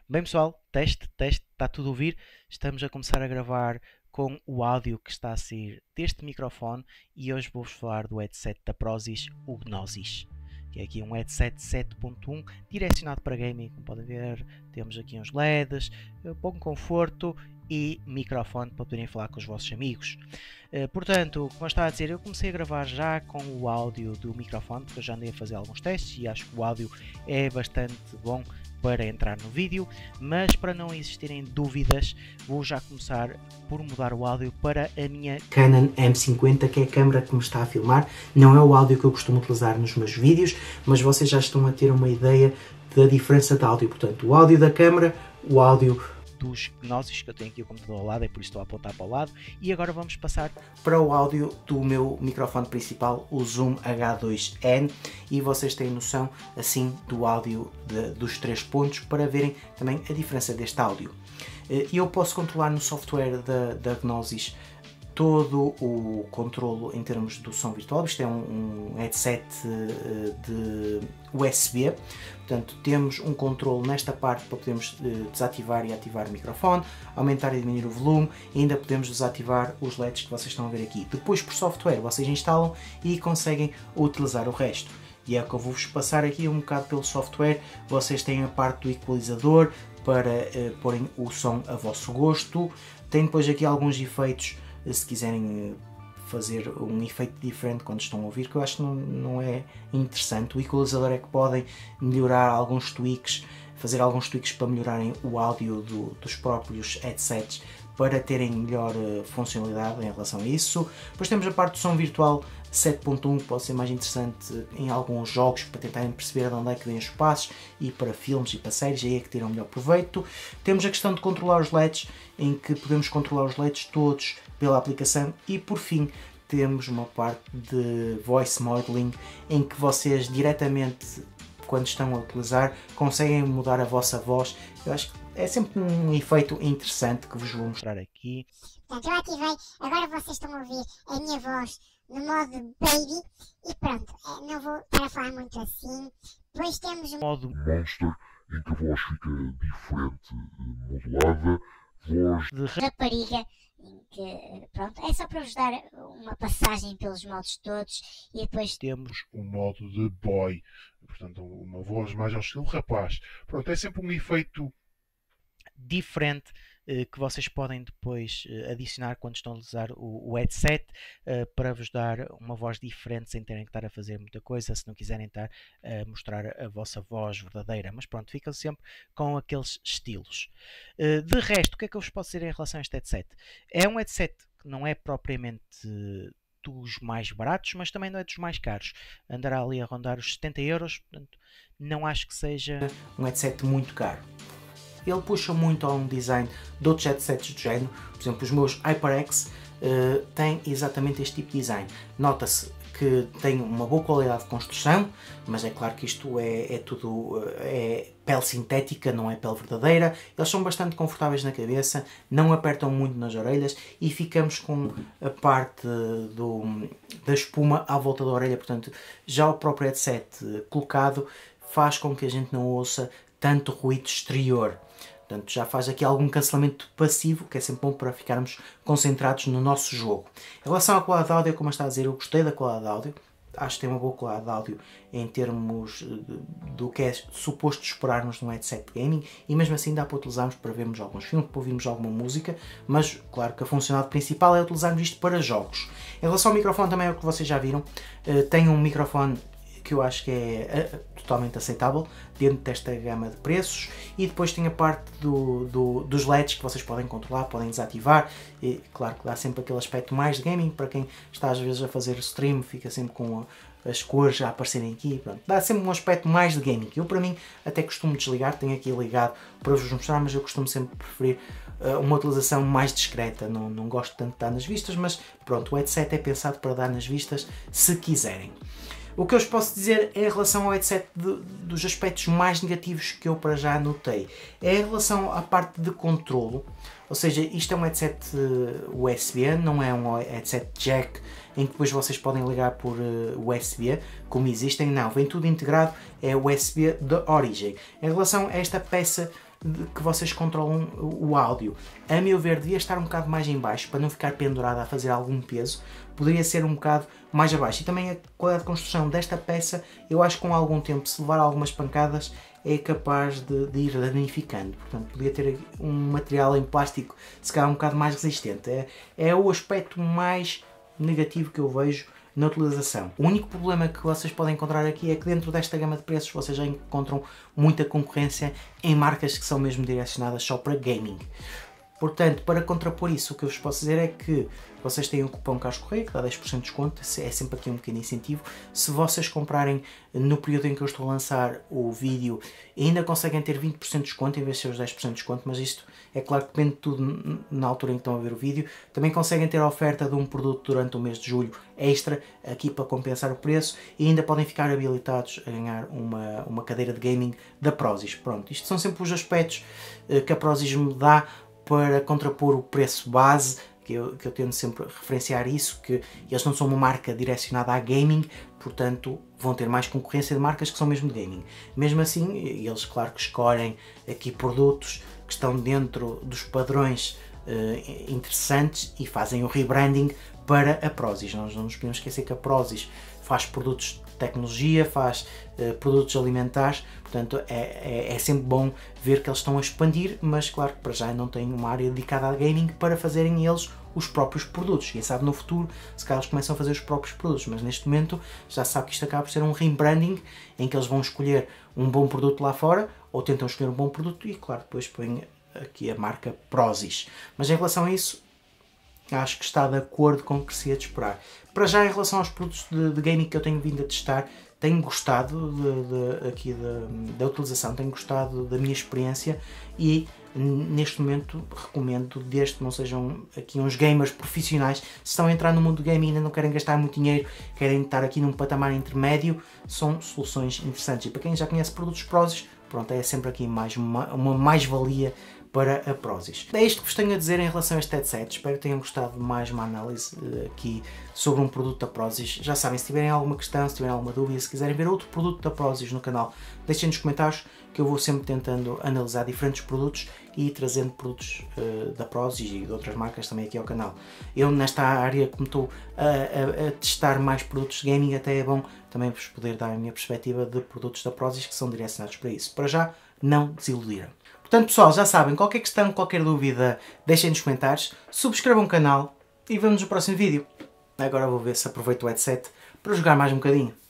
Bem pessoal, teste, está tudo a ouvir. Estamos a começar a gravar com o áudio que está a sair deste microfone e hoje vou-vos falar do headset da Prozis, o Gnosis. Que é aqui um headset 7.1 direcionado para gaming, como podem ver. Temos aqui uns LEDs, bom conforto e microfone para poderem falar com os vossos amigos. Portanto, como eu estava a dizer, eu comecei a gravar já com o áudio do microfone, porque eu já andei a fazer alguns testes e acho que o áudio é bastante bom para entrar no vídeo, mas para não existirem dúvidas, vou já começar por mudar o áudio para a minha Canon M50, que é a câmera que me está a filmar. Não é o áudio que eu costumo utilizar nos meus vídeos, mas vocês já estão a ter uma ideia da diferença de áudio. Portanto, o áudio da câmera, o áudio dos Gnosis, que eu tenho aqui o computador ao lado, é por isso estou a apontar para o lado. E agora vamos passar para o áudio do meu microfone principal, o Zoom H2N, e vocês têm noção assim do áudio dos 3 pontos para verem também a diferença deste áudio. Eu posso controlar no software da Gnosis todo o controlo em termos do som virtual. Isto é um headset de USB, portanto temos um controle nesta parte para podermos desativar e ativar o microfone, aumentar e diminuir o volume, e ainda podemos desativar os LEDs que vocês estão a ver aqui. Depois, por software, vocês instalam e conseguem utilizar o resto. E é o que eu vou-vos passar aqui um bocado pelo software. Vocês têm a parte do equalizador para porem o som a vosso gosto. Tem depois aqui alguns efeitos, se quiserem fazer um efeito diferente quando estão a ouvir, que eu acho que não é interessante. O equalizador é que podem melhorar alguns tweaks, fazer alguns tweaks para melhorarem o áudio dos próprios headsets, para terem melhor funcionalidade em relação a isso. Depois temos a parte do som virtual 7.1, que pode ser mais interessante em alguns jogos, para tentarem perceber de onde é que vêm os passos, e para filmes e para séries, aí é que tiram melhor proveito. Temos a questão de controlar os LEDs, em que podemos controlar os LEDs todos pela aplicação. E por fim temos uma parte de voice modeling, em que vocês diretamente, quando estão a utilizar, conseguem mudar a vossa voz. Eu acho que é sempre um efeito interessante que vos vou mostrar aqui. Portanto, eu ativei, agora vocês estão a ouvir a minha voz no modo baby e pronto, não vou estar a falar muito assim. Depois temos um modo Monster, em que a voz fica diferente, modulada, voz de rapariga, em que pronto, é só para vos dar uma passagem pelos modos todos. E depois temos o modo de boy, portanto uma voz mais ao estilo rapaz. Pronto, é sempre um efeito diferente que vocês podem depois adicionar quando estão a usar o headset, para vos dar uma voz diferente sem terem que estar a fazer muita coisa, se não quiserem estar a mostrar a vossa voz verdadeira. Mas pronto, ficam sempre com aqueles estilos. De resto, o que é que eu vos posso dizer em relação a este headset? É um headset que não é propriamente dos mais baratos, mas também não é dos mais caros. Andará ali a rondar os 70 euros, portanto não acho que seja um headset muito caro. Ele puxa muito a um design de outros headsets do género. Por exemplo, os meus HyperX têm exatamente este tipo de design. Nota-se que tem uma boa qualidade de construção, mas é claro que isto é tudo pele sintética, não é pele verdadeira. Eles são bastante confortáveis na cabeça, não apertam muito nas orelhas, e ficamos com a parte da espuma à volta da orelha. Portanto, já o próprio headset colocado faz com que a gente não ouça tanto ruído exterior. Portanto, já faz aqui algum cancelamento passivo, que é sempre bom para ficarmos concentrados no nosso jogo. Em relação à qualidade de áudio, como eu estava a dizer, eu gostei da qualidade de áudio. Acho que tem uma boa qualidade de áudio em termos do que é suposto esperarmos num headset de gaming, e mesmo assim dá para utilizarmos para vermos alguns filmes, para ouvirmos alguma música, mas claro que a funcionalidade principal é utilizarmos isto para jogos. Em relação ao microfone, também é o que vocês já viram. Tem um microfone que eu acho que é totalmente aceitável dentro desta gama de preços, e depois tem a parte dos LEDs que vocês podem controlar, podem desativar, e claro que dá sempre aquele aspecto mais de gaming. Para quem está às vezes a fazer stream, fica sempre com as cores a aparecerem aqui, pronto, dá sempre um aspecto mais de gaming. Eu, para mim, até costumo desligar, tenho aqui ligado para vos mostrar, mas eu costumo sempre preferir uma utilização mais discreta. Não gosto tanto de dar nas vistas, mas pronto, o headset é pensado para dar nas vistas se quiserem. O que eu vos posso dizer em relação ao headset dos aspectos mais negativos que eu para já notei é em relação à parte de controlo. Ou seja, isto é um headset USB, não é um headset jack em que depois vocês podem ligar por USB, como existem. Não, vem tudo integrado, é USB da origem. Em relação a esta peça que vocês controlam o áudio. A meu ver, devia estar um bocado mais em baixo, para não ficar pendurada a fazer algum peso. Poderia ser um bocado mais abaixo. E também a qualidade de construção desta peça, eu acho que com algum tempo, se levar algumas pancadas, é capaz de ir danificando. Portanto, podia ter um material em plástico, se calhar um bocado mais resistente. É o aspecto mais negativo que eu vejo na utilização. O único problema que vocês podem encontrar aqui é que dentro desta gama de preços vocês já encontram muita concorrência em marcas que são mesmo direcionadas só para gaming. Portanto, para contrapor isso, o que eu vos posso dizer é que vocês têm um cupom Carlos Correia que dá 10% de desconto, é sempre aqui um pequeno incentivo. Se vocês comprarem no período em que eu estou a lançar o vídeo, ainda conseguem ter 20% de desconto em vez de ser os 10% de desconto, mas isto é claro que depende de tudo na altura em que estão a ver o vídeo. Também conseguem ter a oferta de um produto durante o mês de julho extra, aqui para compensar o preço, e ainda podem ficar habilitados a ganhar uma cadeira de gaming da Prozis. Pronto, isto são sempre os aspectos que a Prozis me dá para contrapor o preço base, que eu tento sempre referenciar isso, que eles não são uma marca direcionada a gaming, portanto vão ter mais concorrência de marcas que são mesmo de gaming. Mesmo assim, eles claro que escolhem aqui produtos que estão dentro dos padrões interessantes e fazem o rebranding para a Prozis. Nós não nos podemos esquecer que a Prozis faz produtos de tecnologia, faz produtos alimentares, portanto é sempre bom ver que eles estão a expandir, mas claro que para já não têm uma área dedicada a gaming para fazerem eles os próprios produtos. Quem sabe no futuro, se calhar eles começam a fazer os próprios produtos, mas neste momento já se sabe que isto acaba por ser um rebranding em que eles vão escolher um bom produto lá fora, ou tentam escolher um bom produto e claro, depois põem aqui a marca Prozis. Mas em relação a isso, acho que está de acordo com o que se ia de esperar. Para já, em relação aos produtos de gaming que eu tenho vindo a testar, tenho gostado da utilização, tenho gostado da minha experiência e neste momento recomendo, desde que não sejam aqui uns gamers profissionais, se estão a entrar no mundo do gaming e ainda não querem gastar muito dinheiro, querem estar aqui num patamar intermédio, são soluções interessantes. E para quem já conhece produtos Prozis, pronto, é sempre aqui mais uma mais-valia para a Prozis. É isto que vos tenho a dizer em relação a este headset. Espero que tenham gostado de mais uma análise aqui sobre um produto da Prozis. Já sabem, se tiverem alguma questão, se tiverem alguma dúvida, se quiserem ver outro produto da Prozis no canal, deixem nos comentários que eu vou sempre tentando analisar diferentes produtos e trazendo produtos da Prozis e de outras marcas também aqui ao canal. Eu nesta área, como estou a testar mais produtos de gaming, até é bom também vos poder dar a minha perspectiva de produtos da Prozis que são direcionados para isso. Para já, não desiludiram. Portanto, pessoal, já sabem, qualquer questão, qualquer dúvida, deixem nos comentários, subscrevam o canal e vemos no próximo vídeo. Agora vou ver se aproveito o headset para jogar mais um bocadinho.